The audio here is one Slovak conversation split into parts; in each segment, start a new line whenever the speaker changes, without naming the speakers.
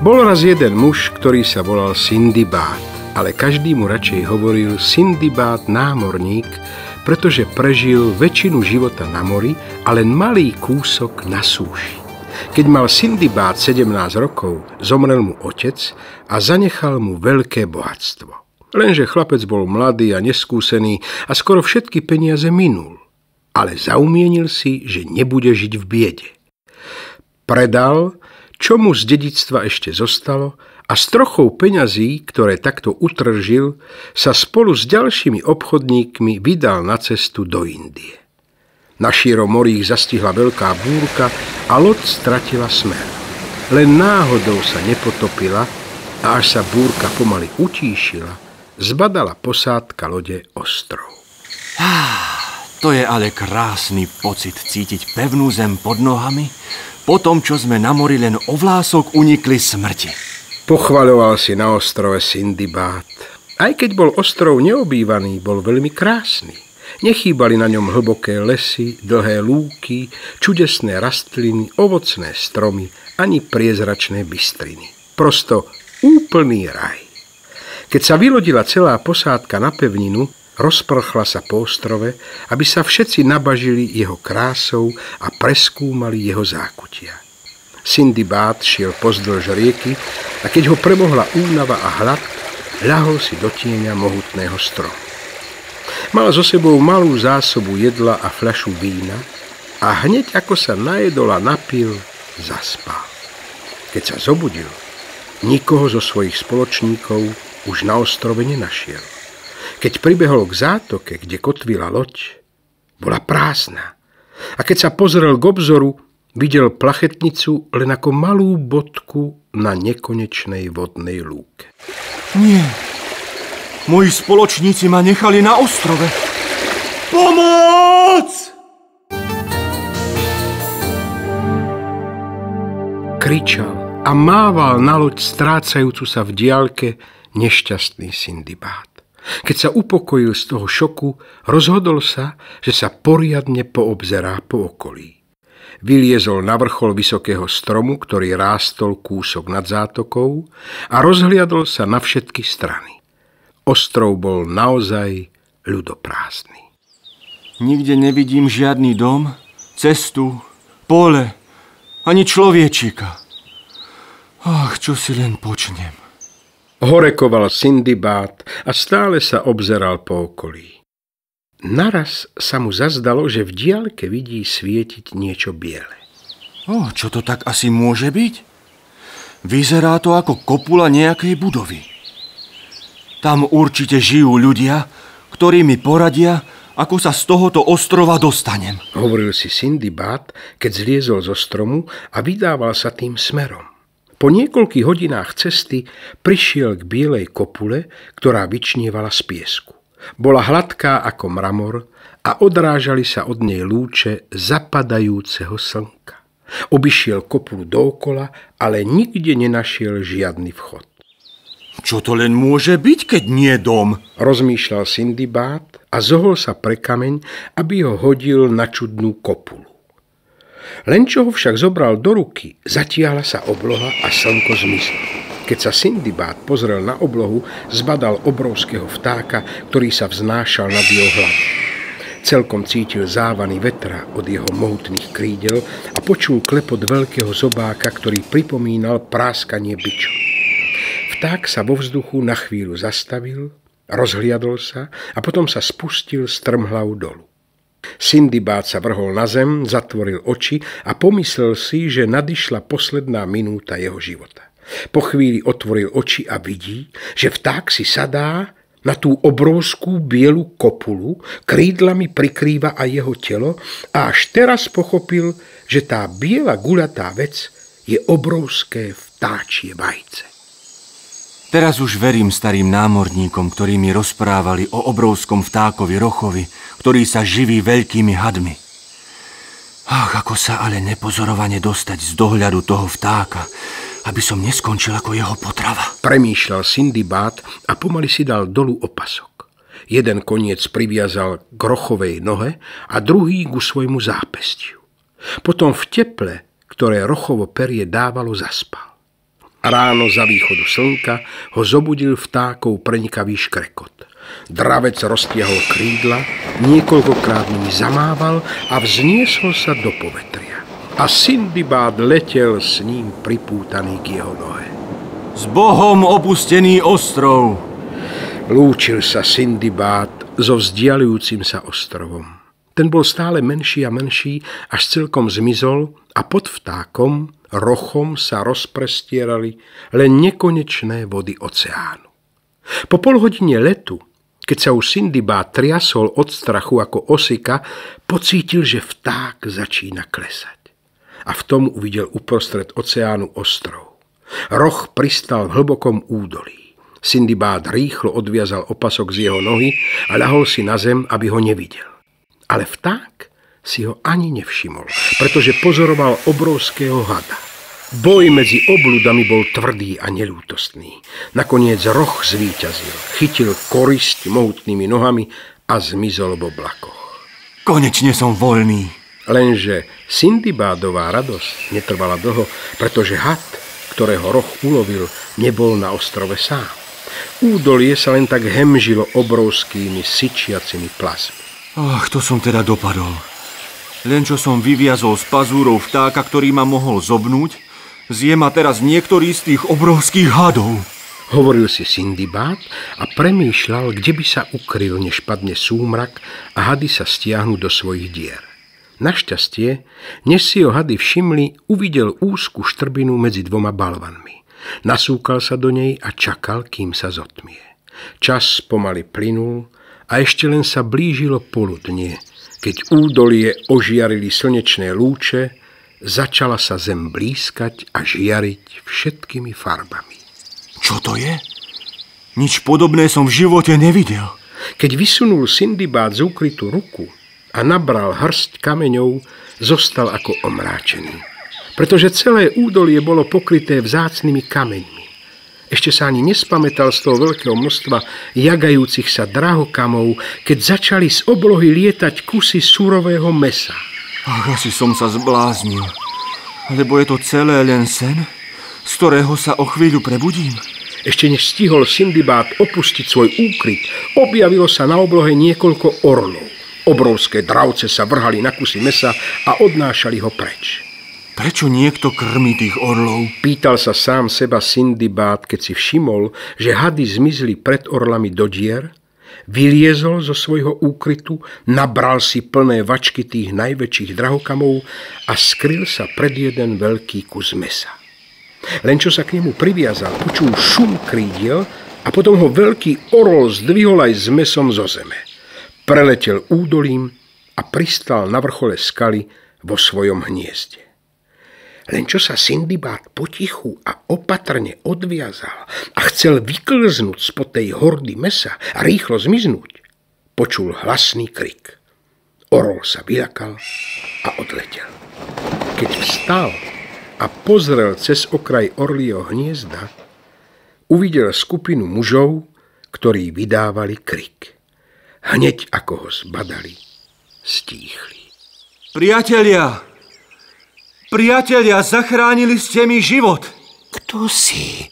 Bol raz jeden muž, ktorý sa volal Sindibád, ale každý mu radšej hovoril Sindibád námorník, pretože prežil väčšinu života na mori a len malý kúsok na súši. Keď mal Sindibád 17 rokov, zomrel mu otec a zanechal mu veľké bohatstvo. Lenže chlapec bol mladý a neskúsený a skoro všetky peniaze minul, ale zaumienil si, že nebude žiť v biede. Predal, čo mu z dedičstva ešte zostalo, a s trochou peňazí, ktoré takto utržil, sa spolu s ďalšími obchodníkmi vydal na cestu do Indie. Na šírom mori ich zastihla veľká búrka a loď stratila smer. Len náhodou sa nepotopila a až sa búrka pomaly utíšila, zbadala posádka lode ostrov.
To je ale krásny pocit cítiť pevnú zem pod nohami, po tom, čo sme na mori len o vlások unikli smrti.
Pochvaľoval si na ostrove Sindibád. Aj keď bol ostrov neobývaný, bol veľmi krásny. Nechýbali na ňom hlboké lesy, dlhé lúky, čudesné rastliny, ovocné stromy, ani priezračné bystriny. Prosto úplný raj. Keď sa vylodila celá posádka na pevninu, rozprchla sa po ostrove, aby sa všetci nabažili jeho krásou a preskúmali jeho zákutia. Sindibád šiel pozdĺž rieky a keď ho premohla únava a hlad, ľahol si do tieňa mohutného stromu. Mal so sebou malú zásobu jedla a fľašu vína a hneď ako sa najedol a napil, zaspal. Keď sa zobudil, nikoho zo svojich spoločníkov už na ostrove nenašiel. Keď pribehol k zátoke, kde kotvila loď, bola prázdna. A keď sa pozrel k obzoru, videl plachetnicu len ako malú bodku na nekonečnej vodnej lúke.
Nie, moji spoločníci ma nechali na ostrove. Pomoc!
Kričal a mával na loď strácajúcu sa v diaľke nešťastný Sindibád. Keď sa upokojil z toho šoku, rozhodol sa, že sa poriadne poobzerá po okolí. Vyliezol na vrchol vysokého stromu, ktorý rástol kúsok nad zátokou, a rozhliadol sa na všetky strany. Ostrov bol naozaj ľudoprázdny.
Nikde nevidím žiadny dom, cestu, pole, ani človečika. Ach, čo si len počnem.
Horekoval Sindibád a stále sa obzeral po okolí. Naraz sa mu zazdalo, že v diaľke vidí svietiť niečo biele.
Čo to tak asi môže byť? Vyzerá to ako kopula nejakej budovy. Tam určite žijú ľudia, ktorí mi poradia, ako sa z tohoto ostrova dostanem.
Hovoril si Sindibád, keď zliezol zo stromu a vydával sa tým smerom. Po niekoľkých hodinách cesty prišiel k bielej kopule, ktorá vyčnievala z piesku. Bola hladká ako mramor a odrážali sa od nej lúče zapadajúceho slnka. Obišiel kopulu dookola, ale nikde nenašiel žiadny vchod.
Čo to len môže byť, keď nie dom?
Rozmýšľal Sindibád a zohol sa pre kameň, aby ho hodil na čudnú kopulu. Len čo ho však zobral do ruky, zatiahla sa obloha a slnko zmizlo. Keď sa Sindibád pozrel na oblohu, zbadal obrovského vtáka, ktorý sa vznášal nad jeho hlavou. Celkom cítil závany vetra od jeho mohutných krídel a počul klepot veľkého zobáka, ktorý pripomínal práskanie biču. Vták sa vo vzduchu na chvíľu zastavil, rozhliadol sa a potom sa spustil strmhlav dolu. Sindibád sa vrhol na zem, zatvoril oči a pomyslel si, že nadišla posledná minúta jeho života. Po chvíli otvoril oči a vidí, že vták si sadá na tú obrovskú bielu kopulu, krídlami prikrýva aj jeho telo a až teraz pochopil, že tá biela guľatá vec je obrovské vtáčie vajce.
Teraz už verím starým námorníkom, ktorí mi rozprávali o obrovskom vtákovi Rochovi, ktorý sa živí veľkými hadmi. Ach, ako sa ale nepozorovane dostať z dohľadu toho vtáka, aby som neskončil ako jeho potrava.
Premýšľal Sindibád a pomaly si dal dolu opasok. Jeden koniec priviazal k Rochovej nohe a druhý ku svojmu zápestiu. Potom v teple, ktoré Rochovo perie dávalo, zaspal. Ráno za východu slnka ho zobudil vtákov prenikavý škrekot. Dravec roztiahol krídla, niekoľkokrát nimi zamával a vzniesol sa do povetria. A Sindibád letel s ním pripútaný k jeho nohe.
S Bohom opustený ostrov!
Lúčil sa Sindibád so vzdialujúcim sa ostrovom. Ten bol stále menší a menší, až celkom zmizol a pod vtákom, rochom sa rozprestierali len nekonečné vody oceánu. Po polhodine letu, keď sa už Sindibád triasol od strachu ako osika, pocítil, že vták začína klesať. A v tom uvidel uprostred oceánu ostrov. Roh pristal v hlbokom údolí. Sindibád rýchlo odviazal opasok z jeho nohy a ľahol si na zem, aby ho nevidel. Ale vták si ho ani nevšimol, pretože pozoroval obrovského hada. Boj medzi obľudami bol tvrdý a neľútostný. Nakoniec roh zvíťazil, chytil korisť mohutnými nohami a zmizol v oblakoch.
Konečne som voľný.
Lenže Sindibádová radosť netrvala dlho, pretože had, ktorého roh ulovil, nebol na ostrove sám. Údolie sa len tak hemžilo obrovskými syčiacimi plazmi.
Ach, to som teda dopadol. Len čo som vyviazol z pazúrov vtáka, ktorý ma mohol zobnúť, zje ma teraz niektorý z tých obrovských hadov.
Hovoril si Sindibád a premýšľal, kde by sa ukryl, než padne súmrak a hady sa stiahnu do svojich dier. Našťastie, než si ho hady všimli, uvidel úzku štrbinu medzi dvoma balvanmi. Nasúkal sa do nej a čakal, kým sa zotmie. Čas pomaly plynul a ešte len sa blížilo poludnie, keď údolie ožiarili slnečné lúče, začala sa zem blískať a žiariť všetkými farbami.
Čo to je? Nič podobné som v živote nevidel.
Keď vysunul Sindibád z úkrytu ruku a nabral hrst kameňov, zostal ako omráčený, pretože celé údolie bolo pokryté vzácnymi kameňmi. Ešte sa ani nespamätal z toho veľkého množstva jagajúcich sa drahokamov, keď začali z oblohy lietať kusy surového mesa.
Ach, asi som sa zbláznil. Lebo je to celé len sen, z ktorého sa o chvíľu prebudím.
Ešte než stihol Sindibád opustiť svoj úkryt, objavilo sa na oblohe niekoľko orlov. Obrovské dravce sa vrhali na kusy mesa a odnášali ho preč.
Prečo niekto krmí tých orlov?
Pýtal sa sám seba Sindibád, keď si všimol, že hady zmizli pred orlami do dier, vyliezol zo svojho úkrytu, nabral si plné vačky tých najväčších drahokamov a skryl sa pred jeden veľký kus mesa. Len čo sa k nemu priviazal, počul šum krídiel a potom ho veľký orol zdvihol aj s mesom zo zeme. Preletel údolím a pristal na vrchole skaly vo svojom hniezde. Len čo sa Sindibád potichu a opatrne odviazal a chcel vyklznúť spod tej hordy mesa a rýchlo zmiznúť, počul hlasný krik. Orol sa vyľakal a odletel. Keď vstal a pozrel cez okraj orlieho hniezda, uvidel skupinu mužov, ktorí vydávali krik. Hneď ako ho zbadali, stíchli.
Priatelia! Priatelia, zachránili ste mi život.
Kto si?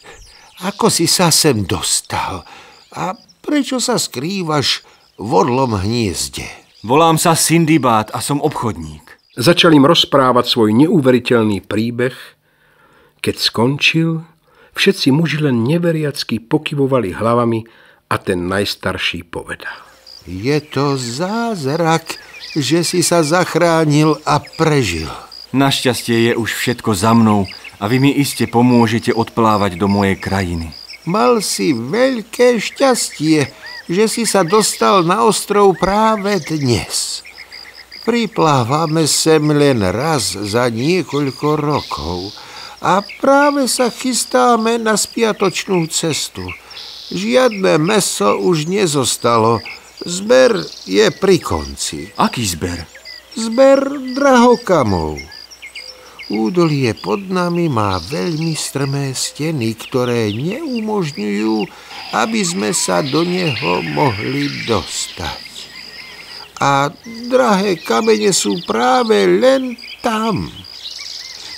Ako si sa sem dostal? A prečo sa skrývaš v orlom hniezde?
Volám sa Sindibád a som obchodník.
Začal im rozprávať svoj neuveriteľný príbeh. Keď skončil, všetci muži len neveriacky pokyvovali hlavami a ten najstarší povedal.
Je to zázrak, že si sa zachránil a prežil.
Našťastie je už všetko za mnou a vy mi iste pomôžete odplávať do mojej krajiny.
Mal si veľké šťastie, že si sa dostal na ostrov práve dnes. Priplávame sem len raz za niekoľko rokov a práve sa chystáme na spiatočnú cestu. Žiadne mäso už nezostalo, zber je pri konci.
Aký zber?
Zber drahokamov. Údolie pod nami má veľmi strmé steny, ktoré neumožňujú, aby sme sa do neho mohli dostať. A drahé kamene sú práve len tam.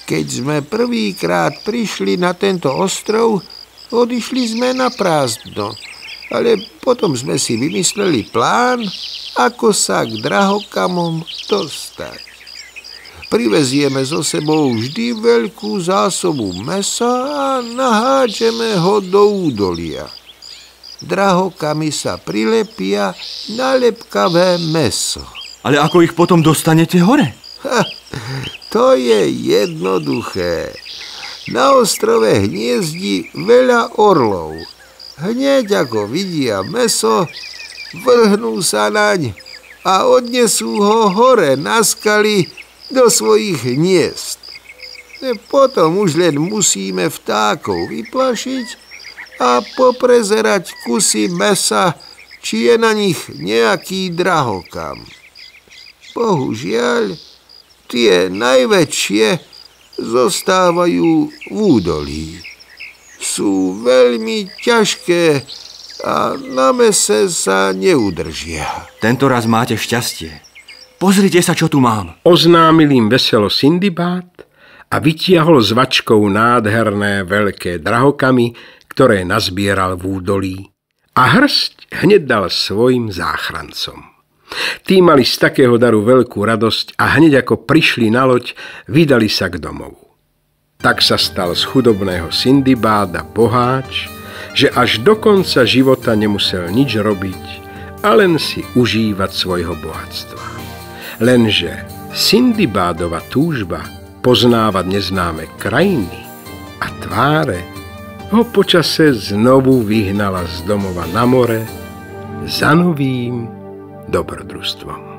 Keď sme prvýkrát prišli na tento ostrov, odišli sme na prázdno, ale potom sme si vymysleli plán, ako sa k drahokamom dostať. Privezieme so sebou vždy veľkú zásobu mäsa a nahádžeme ho do údolia. Drahokamy sa prilepia na lepkavé mäso.
Ale ako ich potom dostanete hore?
To je jednoduché. Na ostrove hniezdi veľa orlov. Hneď ako vidia mäso, vrhnú sa naň a odnesú ho hore na skaly do svojich hniezd. Potom už len musíme vtákov vyplašiť a poprezerať kusy mäsa, či je na nich nejaký drahokam. Bohužiaľ, tie najväčšie zostávajú v údolí. Sú veľmi ťažké a na mäse sa neudržia.
Tento raz máte šťastie. Pozrite sa, čo tu mám.
Oznámil im veselo Sindibád a vytiahol s vačkou nádherné veľké drahokamy, ktoré nazbieral v údolí. A hrst hneď dal svojim záchrancom. Tí mali z takého daru veľkú radosť a hneď ako prišli na loď, vydali sa k domovu. Tak sa stal z chudobného Sindibáda boháč, že až do konca života nemusel nič robiť a len si užívať svojho bohatstva. Lenže Sindibádova túžba poznávať neznáme krajiny a tváre ho počase znovu vyhnala z domova na more za novým dobrodružstvom.